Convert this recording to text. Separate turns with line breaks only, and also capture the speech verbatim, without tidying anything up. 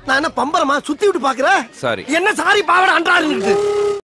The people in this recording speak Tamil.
நான் என்ன பம்பரமா சுத்தி விட்டு பாக்குற?
சாரி.
என்ன சாரி பாவட அன்றாருன்னு